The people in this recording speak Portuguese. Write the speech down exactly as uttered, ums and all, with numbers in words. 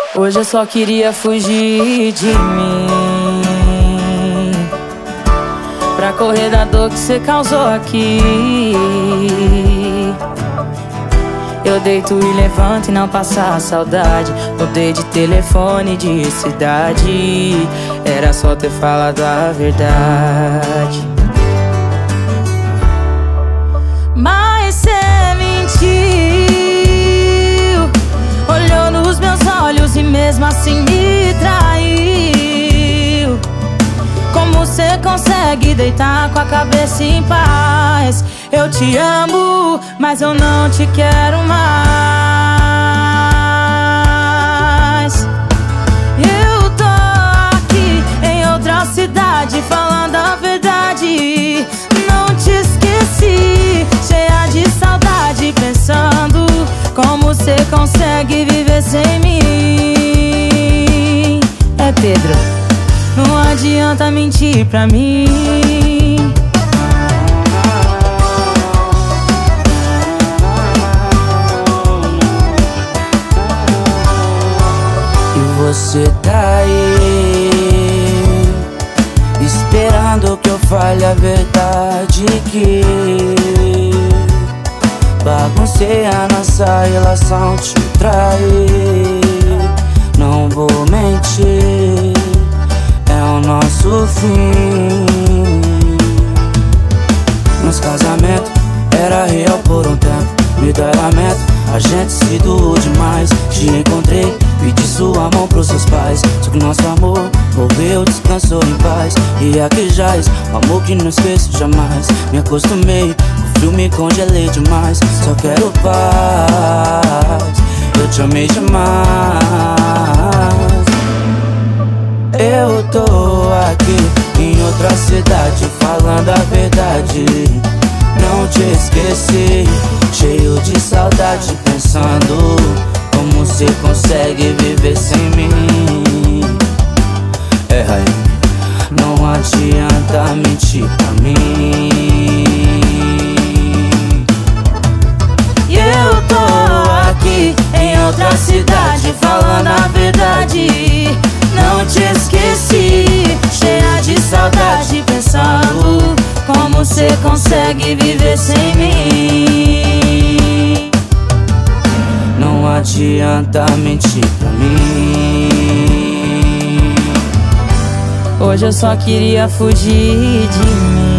Hoje eu só queria fugir de mim, pra correr da dor que cê causou aqui. Eu deito e levanto e não passar a saudade. Mudei de telefone, de cidade. Era só ter falado a verdade. Mas cê mentiu, olhou nos meus olhos e mesmo assim me traiu. Como cê consegue deitar com a cabeça em paz? Eu te amo, mas eu não te quero mais. Eu tô aqui em outra cidade falando a verdade. Não te esqueci, cheia de saudade, pensando como cê consegue viver sem mim. É Pedro, não adianta mentir pra mim. Você tá aí, esperando que eu fale a verdade, que baguncei a nossa relação, te traí. Não vou mentir, é o nosso fim. Nosso casamento era real por um tempo, me dói lamento, a gente se doou demais. Te encontrei, pedi sua mão pros seus pais, só que nosso amor morreu, descansou em paz. E aqui jaz, o amor que não esqueço jamais. Me acostumei, o frio me congelei demais. Só quero paz, eu te amei demais. Eu tô aqui em outra cidade falando a verdade. Não te esqueci, cheio de saudade, pensando como cê consegue viver sem mim. É, não adianta mentir pra mim. E eu tô aqui em outra cidade falando a verdade. Não te esqueci, cheia de saudade, pensando como cê consegue viver sem mim. Não adianta mentir pra mim. Hoje eu só queria fugir de mim,